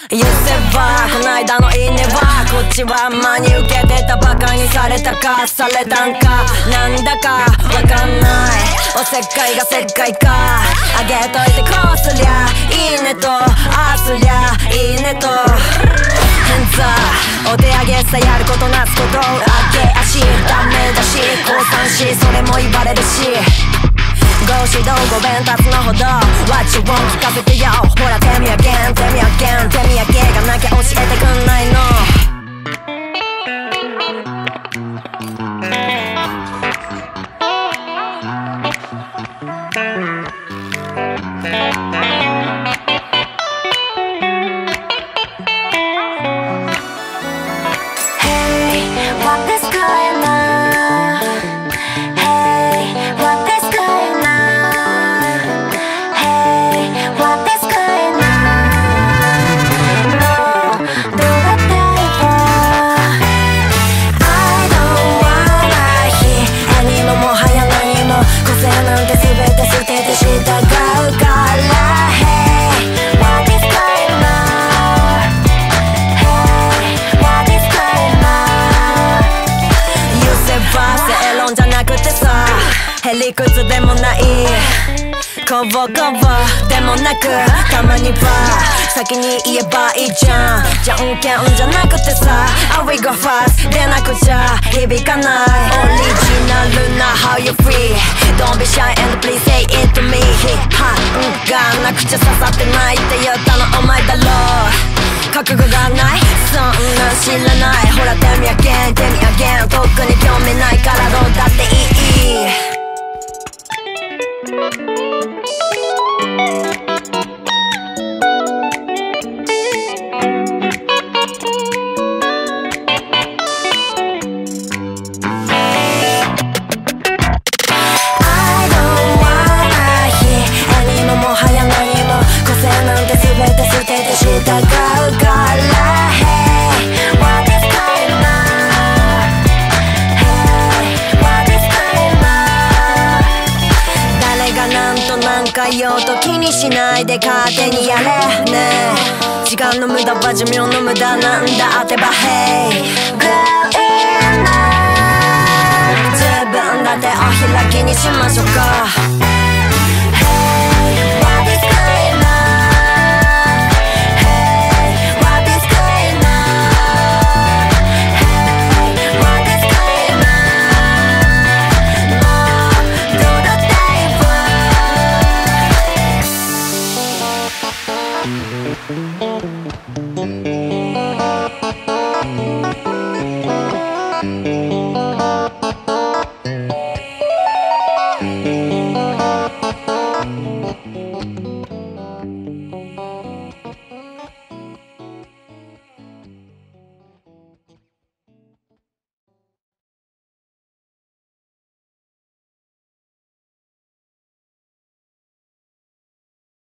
言せばこないだのいいねはこっちは真に受けてたバカにされたかされたんかなんだかわかんないおせっかいがせっかいかあげといてこうすりゃいいねとああすりゃいいねとお手上げさやることなすこと上げ足ダメだし降参しそれも言われるしご指導ご鞭達のほど What you want 聞かせてよほら手土産手土産手土産がなきゃ教えてくんないの理屈でもないこぼこぼでもなくたまには先に言えばいいじゃんじゃんけんじゃなくてさ I will go fast でなくちゃ響かないオリジナルな How you free Don't be shy and please say it to me はんがなくちゃ刺さってないって言ったのお前だろう覚悟がないそんなん知らないほら手土産手土産とっくに興味ないからどうだっていいようと気にしないで勝手にやれねえ時間の無駄は寿命の無駄なんだ当てば Hey Good enough 自分だってお開きにしましょうか